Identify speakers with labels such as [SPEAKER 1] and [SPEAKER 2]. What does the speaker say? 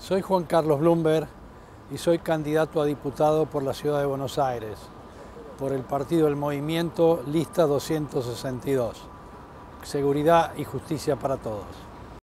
[SPEAKER 1] Soy Juan Carlos Blumberg y soy candidato a diputado por la Ciudad de Buenos Aires, por el partido del Movimiento Lista 262. Seguridad y justicia para todos.